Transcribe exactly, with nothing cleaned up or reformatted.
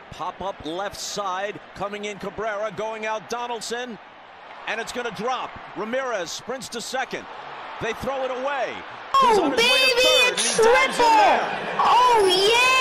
Pop up left side, coming in Cabrera, going out Donaldson, and it's going to drop. Ramirez sprints to second. They throw it away. He's Oh, on his way to baby, third, it's and he dives in triple! there. Oh, yeah!